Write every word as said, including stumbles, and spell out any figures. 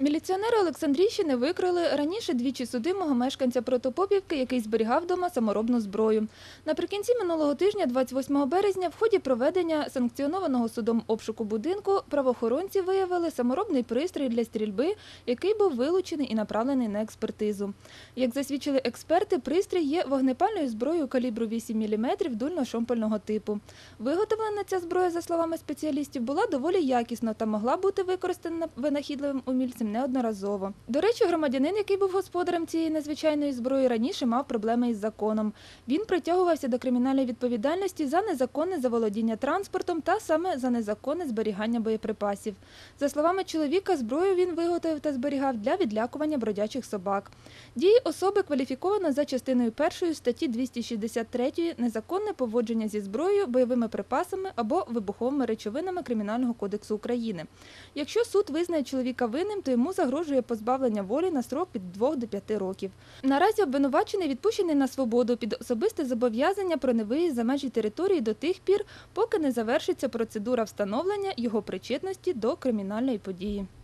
Міліціонери Олександрійщини викрили раніше двічі судимого мешканця Протопопівки, який зберігав вдома саморобну зброю. Наприкінці минулого тижня, двадцять восьмого березня, в ході проведення санкціонованого судом обшуку будинку правоохоронці виявили саморобний пристрій для стрільби, який був вилучений і направлений на експертизу. Як засвідчили експерти, пристрій є вогнепальною зброєю калібру вісім міліметрів дульно-шомпольного типу. Виготовлена ця зброя, за словами спеціалістів, була доволі якісно та могла бути використана винахідливим умільцем неодноразово. До речі, громадянин, який був господарем цієї незвичайної зброї, раніше мав проблеми із законом. Він притягувався до кримінальної відповідальності за незаконне заволодіння транспортом та саме за незаконне зберігання боєприпасів. За словами чоловіка, зброю він виготовив та зберігав для відлякування бродячих собак. Дії особи кваліфіковано за частиною першої статті двісті шістдесят три «Незаконне поводження зі зброєю, бойовими припасами або вибуховими речовинами Кримінального кодексу України». Якщо суд визнає чоловіка винним, то йому загрожує позбавлення волі на строк від двох до п'яти років. Наразі обвинувачений відпущений на свободу під особисте зобов'язання про невиїзд за межі території до тих пір, поки не завершиться процедура встановлення його причетності до кримінальної події.